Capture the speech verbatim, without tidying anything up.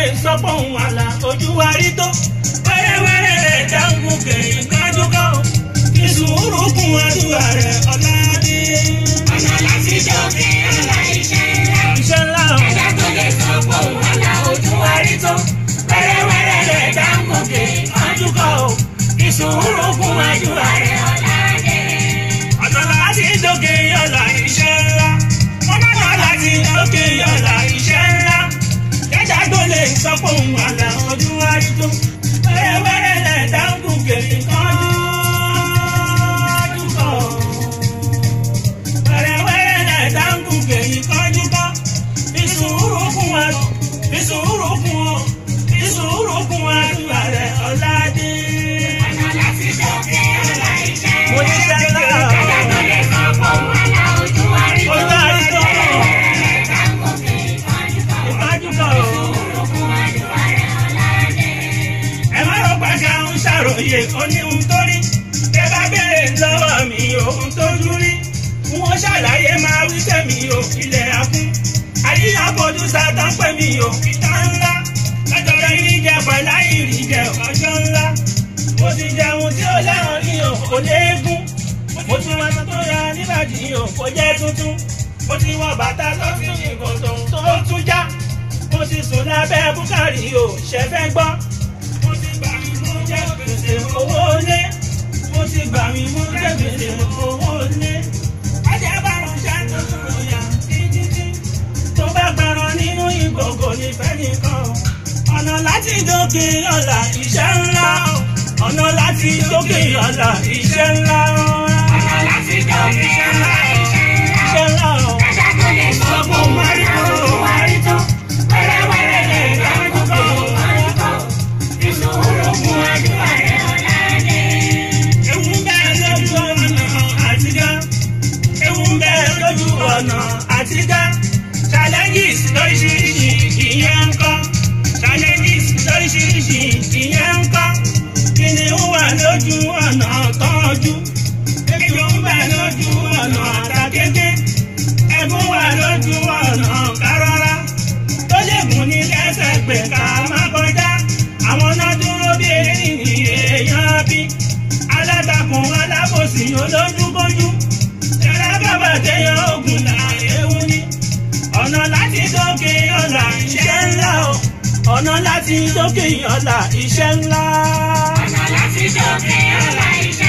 sọ́pọ̀ òun àlà ojú wa rí tó wẹ́rẹ́wẹ́rẹ́ rẹ̀ dáńgù kẹ̀yìn kájú kọ́ kí sùúrù kún àdúrà rẹ̀ ọ̀làdé. ọ̀nà láti dókè ọ̀la iṣẹ́ ńlá. iṣẹ́ ńlá o. ẹ̀dá tó lè sọ́pọ̀ òun àlà ojú wa rí tó wẹ́rẹ́wẹ́rẹ́ rẹ̀ dáńgù kẹ̀yìn kájú kọ́ kí sùúrù kún àdúrà rẹ̀ ọ̀làdé. ọ̀nà láti dókè ọ̀la iṣẹ́ ńlá. ọ̀nà láti dókè ọ̀la iṣẹ́ ńlá. ẹ̀dá tó lè sọ́pọ̀ òun àlà ojú wa rí tó wẹ́rẹ́wẹ́rẹ́ rẹ̀ dáńgù kẹ̀yìn kájú kọ́. wẹ́rẹ́wẹ́rẹ́ rẹ̀ dáńgù kẹ̀yìn kájú kọ́. fi sùúrù kún wa fi sùúrù kún o fi sùúrù kún àdúrà rẹ̀ ọ̀làdé. ọ̀nà láti dókè ọ̀la iṣẹ́ ńlá. mo ní sẹ́ńlá ẹ̀dá tó lè sọ́pọ̀ òun àlà ojú wa rí tó ojú wa rí tó wẹ́rẹ́wẹ́rẹ́ rẹ̀ dáńgù kẹ̀yìn kájú kọ́. ìkájú kọ́ o. sùúrù kún àdúrà rẹ̀ ọ̀làdé. ẹ má lọ pàṣẹ àwọn ṣàròyé oníhun tó rí tẹ bá béèrè lọ́wọ́ mi ohun tó jú rí wọn ṣàlàyé máa wí tẹ̀mí o ilẹ̀ àkún àyíyá fojú sátán pè mí o ìta ńlá lọ́jọ́ ìrìjẹ pẹ̀lá ìrìjẹ ọjọ́ ńlá mo ti jẹun tí ó lẹ́ràn ní o kò léegun mo ti wọ́n tó ya nígbàdí o kò jẹ́ tuntun mo ti wọ bàtà lọ́sùn ìkòtò tó tún já mo ti sùn lábẹ́ búkárì o ṣẹ̀fẹ̀ gbọ́. mo ti gbà mí mú jẹ́ gbèsè owó lé mo ti gbà mí mú jẹ́ gbèsè owó lé ajá bá ránṣẹ́ tó tún yà títí tó bá gbẹran nínú ìgbòho nífẹ̀ẹ́ nìkan ọ̀nà láti dókè ọ̀la iṣẹ́ ńlá ọ̀nà láti dókè ọ̀la iṣẹ́ ńlá ọ̀nà láti dókè ọ̀la iṣẹ́ ńlá. iṣẹ́ ńlá ẹ̀dá tó lè sọ́pọ̀ òun àlà ojú wa rí tó wẹ́rẹ́wẹ́rẹ́ rẹ̀ dáńgù kẹ̀yìn kájú kọ́. fi sùúrù kún àdúrà rẹ̀ ọ̀làdé. ewu ń bẹ lójú ọ̀nà àtijọ́ ewu ń bẹ lójú ọ̀nà àtijọ́ challenges lóríṣiríṣi ìyẹn ń kọ́ challenges lóríṣiríṣi ìyẹn ń kọ́ kìnìún wà lójú ọ̀nà tọ́jú ejò ń bẹ lójú ọ̀nà àtàkété ẹ̀gún wà lójú ọ̀nà kárọ́rá tó lè gùn ní lẹ́sẹ̀ pé ká má kọjá àwọn náà dúró bí èèyàn bí alátakùn alábòsí olójúkójú tẹ̀lé bàbá téèyàn ogun là ewu ní ọ̀nà láti dókè ọ̀la iṣẹ́ ńlá o ọ̀nà láti dókè ọ̀la iṣẹ́ ńlá. ọ̀nà láti dókè ọ̀la iṣẹ́